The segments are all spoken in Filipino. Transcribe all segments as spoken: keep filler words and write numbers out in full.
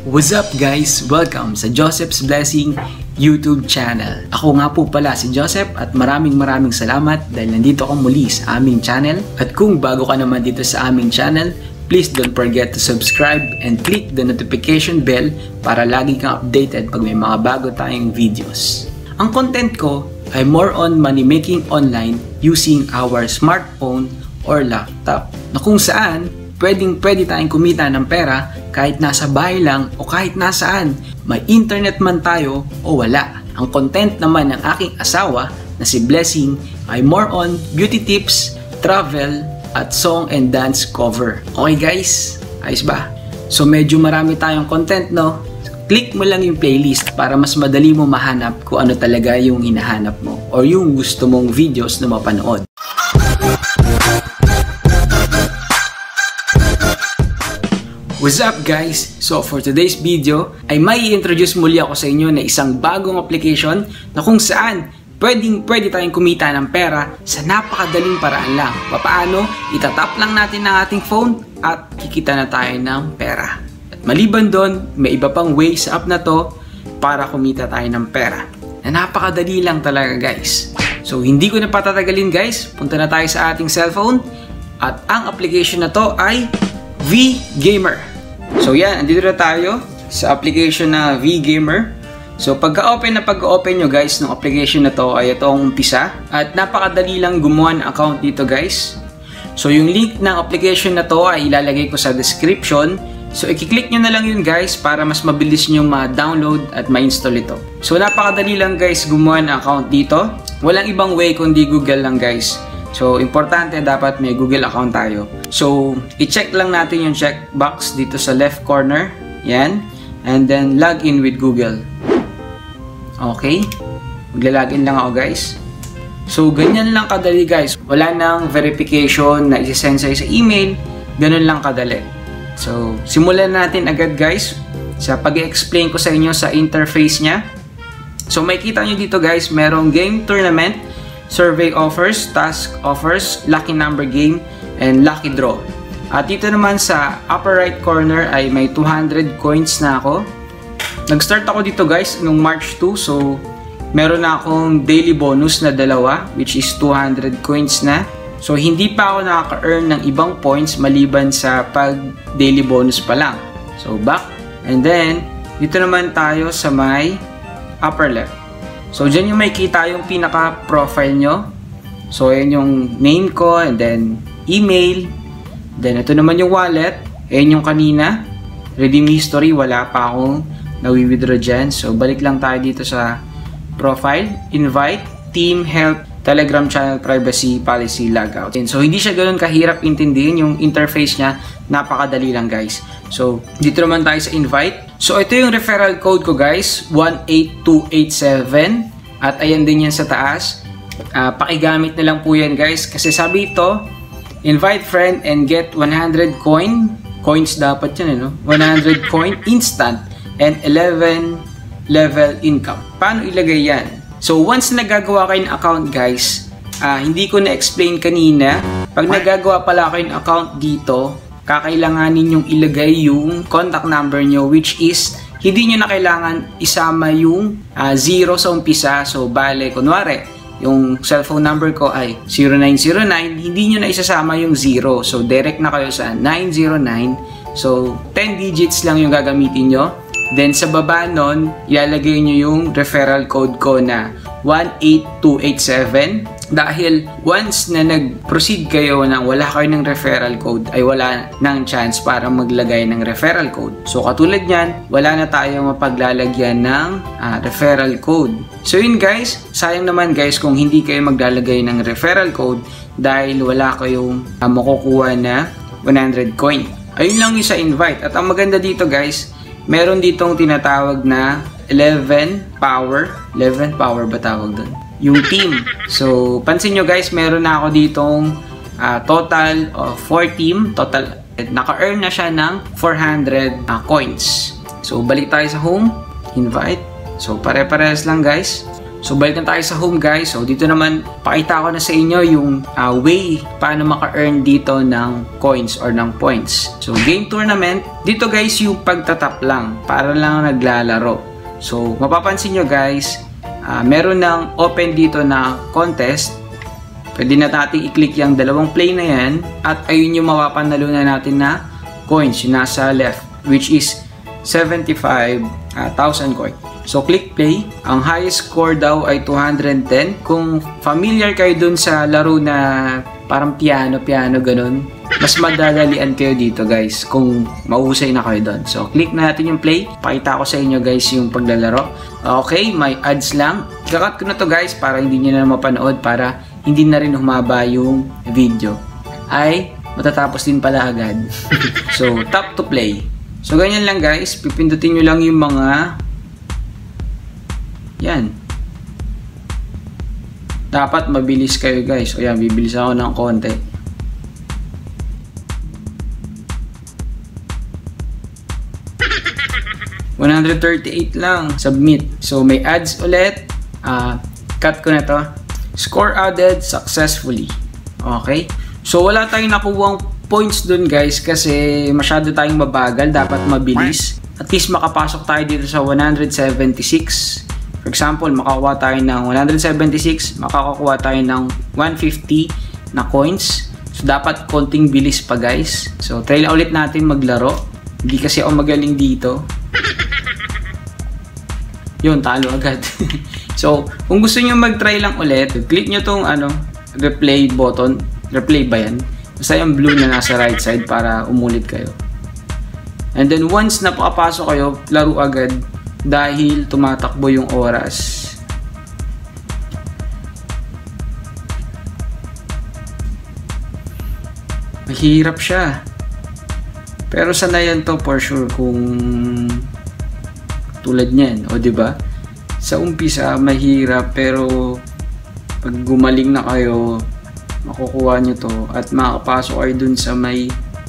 What's up guys? Welcome sa Joseph's Blessing YouTube channel. Ako nga po pala si Joseph at maraming maraming salamat dahil nandito ako muli sa aming channel. At kung bago ka naman dito sa aming channel, please don't forget to subscribe and click the notification bell para lagi kang updated pag may mga bago tayong videos. Ang content ko ay more on money making online using our smartphone or laptop, na kung saan pwedeng pwede tayong kumita ng pera kahit nasa bahay lang o kahit nasaan, may internet man tayo o wala. Ang content naman ng aking asawa na si Blessing ay more on beauty tips, travel, at song and dance cover. Okay guys? Ayos ba? So medyo marami tayong content, no? Click mo lang yung playlist para mas madali mo mahanap kung ano talaga yung hinahanap mo or yung gusto mong videos na mapanood. What's up guys? So for today's video ay may i-introduce muli ako sa inyo na isang bagong application na kung saan pwedeng pwede tayong kumita ng pera sa napakadaling paraan lang. Paano? Itatap lang natin ang ating phone at kikita na tayo ng pera. At maliban doon, may iba pang way sa app na to para kumita tayo ng pera. Na napakadali lang talaga guys. So hindi ko na patatagalin guys, punta na tayo sa ating cellphone at ang application na to ay V-Gamer. So yan, andito na tayo sa application na V-Gamer. So pagka-open na pag-open nyo guys ng application na to ay ito ang umpisa. At napakadali lang gumawa ng account dito guys. So yung link ng application na to ay ilalagay ko sa description. So i-click nyo na lang yun guys para mas mabilis nyo ma-download at ma-install ito. So napakadali lang guys gumawa ng account dito. Walang ibang way kundi Google lang guys. So, importante dapat may Google account tayo. So, i-check lang natin yung checkbox dito sa left corner. Yan. And then, log in with Google. Okay. Magla-login lang ako guys. So, ganyan lang kadali guys. Wala nang verification na isi-send sa'yo sa email. Ganun lang kadali. So, simulan natin agad guys sa pag-explain ko sa inyo sa interface niya. So, makikita nyo dito guys, merong game tournament, survey offers, task offers, lucky number game, and lucky draw. At dito naman sa upper right corner ay may two hundred coins na ako. Nag-start ako dito guys noong March two, so meron na akong daily bonus na dalawa, which is two hundred coins na. So hindi pa ako nakaka-earn ng ibang points maliban sa pag daily bonus pa lang. So back, and then dito naman tayo sa may upper left. So, dyan yung makikita yung pinaka-profile nyo. So, ayan yung name ko, and then email. Then, ito naman yung wallet. Ayan yung kanina. Redeem history, wala pa akong nawi-withdraw dyan. So, balik lang tayo dito sa profile. Invite, team, help, Telegram channel, privacy, policy, logout. And so, hindi siya ganoon kahirap intindihin yung interface niya. Napakadali lang guys. So, dito naman tayo sa invite. So, ito yung referral code ko guys, one eight two eight seven. At ayan din yan sa taas. Uh, pakigamit na lang po yan guys. Kasi sabi ito, invite friend and get one hundred coin. Coins dapat yan, eh, no? one hundred coin instant and eleven level income. Paano ilagay yan? So, once nagagawa kayo ng account guys, uh, hindi ko na-explain kanina. Pag nagagawa pala kayo ng account dito, kakailanganin yung ilagay yung contact number nyo, which is hindi nyo na kailangan isama yung uh, zero sa umpisa. So, bale, kunwari, yung cellphone number ko ay zero nine zero nine, hindi nyo na isasama yung zero. So, direct na kayo sa nine zero nine. So, ten digits lang yung gagamitin nyo. Then, sa baba nun, ilalagay nyo yung referral code ko na one eight two eight seven. Dahil once na nag-proceed kayo na wala kayo ng referral code, ay wala nang chance para maglagay ng referral code. So, katulad nyan, wala na tayo mapaglalagyan ng uh, referral code. So, yun guys, sayang naman guys kung hindi kayo maglalagay ng referral code dahil wala kayong uh, makukuha na one hundred coin. Ayun lang yung sa invite. At ang maganda dito guys, meron ditong tinatawag na eleven power. eleven power ba tawag doon? Yung team. So, pansin nyo guys, meron na ako ditong uh, total of four team. Total, naka-earn na siya ng four hundred uh, coins. So, balik tayo sa home. Invite. So, pare-parehas lang guys. So balik na tayo sa home guys. So dito naman pakita ko na sa inyo yung uh, way paano maka-earn dito ng coins or ng points. So game tournament, dito guys yung pagtatap lang para lang naglalaro. So mapapansin nyo guys, uh, meron ng open dito na contest. Pwede na natin i-click yung dalawang play na yan at ayun yung mapapanalunan natin na coins yung nasa left, which is seventy-five thousand coins. So click play. Ang highest score daw ay two hundred ten. Kung familiar kayo dun sa laro na parang piano, piano ganun, mas madadalian kayo dito guys kung mahusay na kayo dun. So click na natin yung play. Pakita ko sa inyo guys yung paglalaro. Okay, may ads lang. Kakat ko na to guys para hindi nyo na mapanood, para hindi na rin humaba yung video. Ay, matatapos din pala agad. So tap to play. So ganyan lang guys. Pipindutin nyo lang yung mga yan. Dapat mabilis kayo guys. O yan, bibilis ako ng konti. one thirty-eight lang. Submit. So may ads ulit. Uh, cut ko na to. Score added successfully. Okay. So wala tayong nakuwang points dun guys kasi masyado tayong mabagal. Dapat mabilis. At least makapasok tayo dito sa one seventy-six. For example, makakuha tayo ng one seventy-six, makakakuha tayo ng one fifty na coins. So, dapat konting bilis pa guys. So, try lang ulit natin maglaro. Hindi kasi ako magaling dito. Yun, talo agad. So, kung gusto nyo mag-try lang ulit, click nyo tong ano, replay button. Replay ba yan? Basta yung blue na nasa right side para umulit kayo. And then, once napakapasok kayo, laro agad. Dahil tumatakbo yung oras. Mahirap siya. Pero sanayan to for sure kung tulad niyan, o di ba? Sa umpisa mahirap pero pag gumaling na kayo, makukuha nyo to at makakapasok kayo dun sa may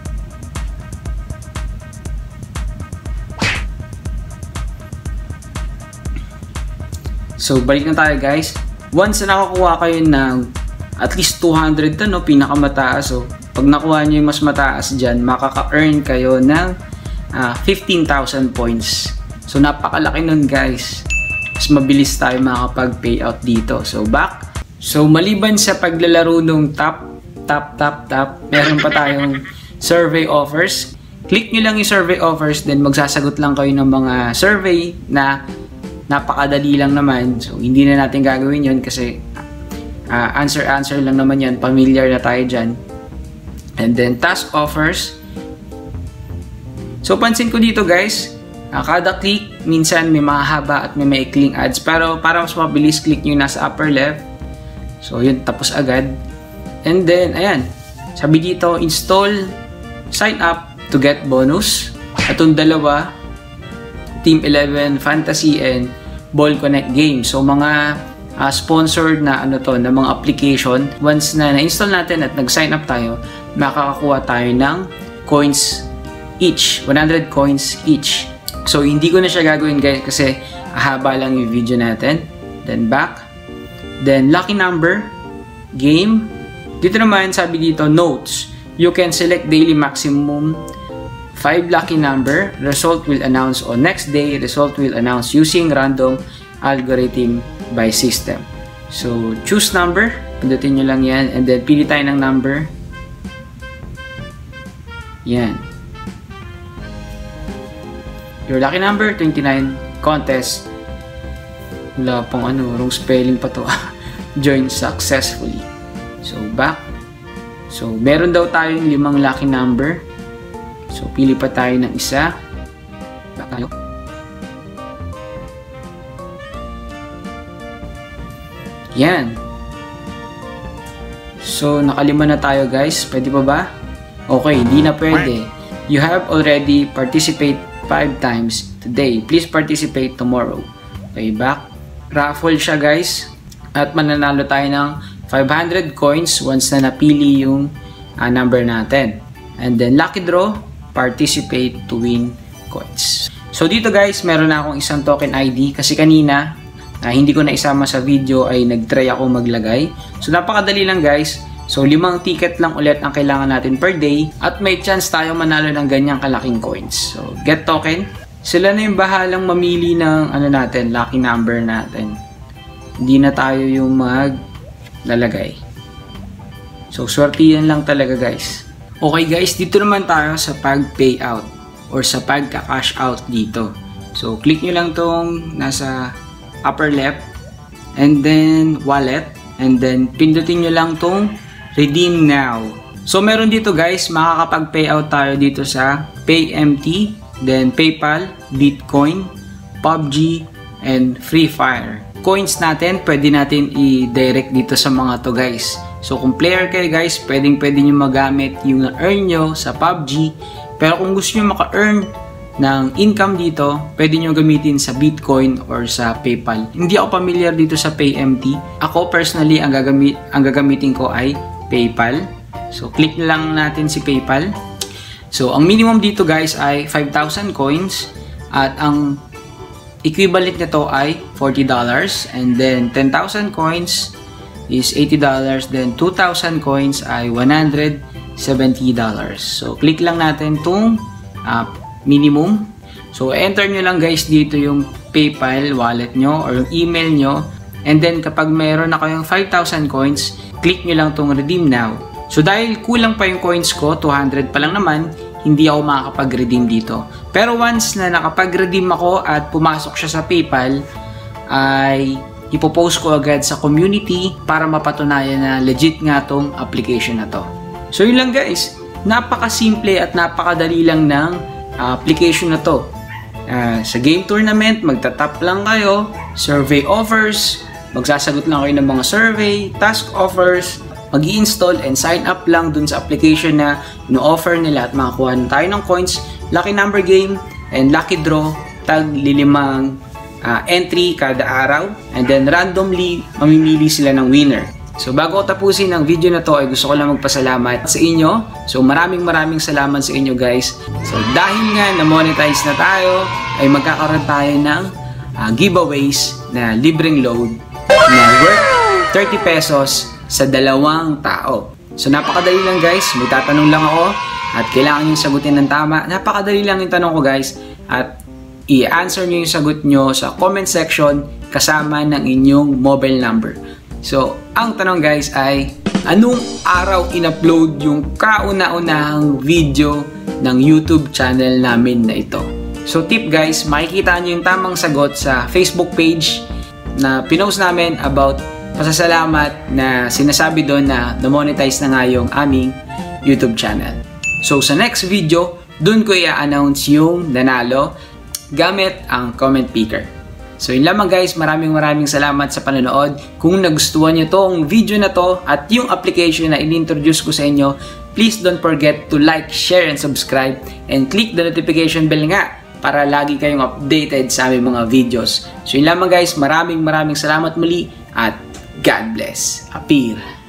So, balik na tayo guys. Once na nakakuha kayo ng at least two hundred to, no? Pinakamataas. So, pag nakuha nyo yung mas mataas dyan, makaka-earn kayo ng uh, fifteen thousand points. So, napakalaki nun guys. Mas mabilis tayo makakapag-payout dito. So, back. So, maliban sa paglalaro nung tap, tap, tap, tap, meron pa tayong survey offers. Click nyo lang yung survey offers, then magsasagot lang kayo ng mga survey na napakadali lang naman. So, hindi na natin gagawin yun kasi uh, answer-answer lang naman yan. Familiar na tayo dyan. And then, task offers. So, pansin ko dito guys, uh, kada click, minsan may mahaba at may maikling ads. Pero, para mas mabilis, click nyo nasa upper left. So, yun, tapos agad. And then, ayan. Sabi dito, install, sign up to get bonus. At yung dalawa, Team eleven, Fantasy, and Ball Connect Games. So, mga uh, sponsored na ano to, na mga application. Once na na-install natin at nag-sign up tayo, makakakuha tayo ng coins each. one hundred coins each. So, hindi ko na siya gagawin guys kasi haba lang yung video natin. Then, back. Then, lucky number, game. Dito naman, sabi dito, notes. You can select daily maximum five lucky number. Result will announce on next day. Result will announce using random algorithm by system. So, choose number. Pindutin nyo lang yan. And then, pili tayo ng number. Yan. Your lucky number, twenty-nine. Contest. Wala pang ano, wrong spelling pa to. Join successfully. So, back. So, meron daw tayong limang lucky number. So, pili pa tayo ng isa. Back tayo. Yan. So, nakalima na tayo guys. Pwede pa ba? Okay, hindi na pwede. You have already participated five times today. Please participate tomorrow. Okay, back. Raffle siya guys. At mananalo tayo ng five hundred coins once na napili yung uh, number natin. And then, lucky draw. Participate to win coins. So dito guys, meron na akong isang token I D kasi kanina na hindi ko na isama sa video ay nagtry ako maglagay. So napakadali lang guys. So limang ticket lang ulit ang kailangan natin per day at may chance tayo manalo ng ganyang kalaking coins. So get token. Sila na yung bahalang mamili ng ano natin, lucky number natin. Hindi na tayo yung maglalagay. So swertihan lang talaga guys. Okay guys, dito naman tayo sa pag-payout or sa pagka-cash out dito. So click nyo lang tong nasa upper left and then wallet and then pindutin nyo lang tong redeem now. So meron dito guys, makakapag-payout tayo dito sa PayMT, then PayPal, Bitcoin, P U B G, and Free Fire. Coins natin, pwede natin i-direct dito sa mga to guys. So kung player kayo guys, pwedeng pwede nyo magamit yung earn nyo sa P U B G. Pero kung gusto nyo maka-earn ng income dito, pwede nyo gamitin sa Bitcoin or sa PayPal. Hindi ako familiar dito sa PayMT. Ako personally, ang, gagamit, ang gagamitin ko ay PayPal. So click lang natin si PayPal. So ang minimum dito guys ay five thousand coins at ang equivalent nito ay forty dollars, and then ten thousand coins is eighty dollars, then two thousand coins ay one hundred seventy dollars. So click lang natin tong uh, minimum. So enter nyo lang guys dito yung PayPal wallet nyo or yung email nyo, and then kapag mayroon na kayong five thousand coins, click nyo lang tong redeem now. So dahil kulang pa yung coins ko, two hundred pa lang naman, hindi ako makakapag-redeem dito. Pero once na nakapag-redeem ako at pumasok siya sa PayPal, ay ipopost ko agad sa community para mapatunayan na legit nga tong application na to. So yun lang guys, napaka-simple at napakadali lang ng uh, application na to. Uh, sa game tournament, magtatap lang kayo, survey offers, magsasagot lang kayo ng mga survey, task offers, mag-i-install and sign up lang dun sa application na ino-offer nila at makakuha na tayo ng coins, lucky number game, and lucky draw, tag lilimang uh, entry kada araw, and then randomly mamimili sila ng winner. So bago ko tapusin ang video na to ay gusto ko lang magpasalamat sa inyo. So maraming maraming salamat sa inyo guys. So dahil nga na-monetize na tayo ay magkakaroon tayo ng uh, giveaways na libreng load na worth thirty pesos sa dalawang tao. So napakadali lang guys, may tatanong lang ako at kailangan nyo sagutin ng tama. Napakadali lang yung tanong ko guys at i-answer nyo yung sagot nyo sa comment section kasama ng inyong mobile number. So ang tanong guys ay, anong araw in-upload yung kauna-unahang video ng YouTube channel namin na ito? So tip guys, makikita nyo yung tamang sagot sa Facebook page na pinost namin about pasasalamat na sinasabi doon na na-monetize na nga yung aming YouTube channel. So sa next video, doon ko i-announce yung nanalo gamit ang comment picker. So yun lamang guys, maraming maraming salamat sa panonood. Kung nagustuhan nyo tong video na to at yung application na in-introduce ko sa inyo, please don't forget to like, share, and subscribe, and click the notification bell nga para lagi kayong updated sa aming mga videos. So yun lamang guys, maraming maraming salamat muli at God bless. Apir.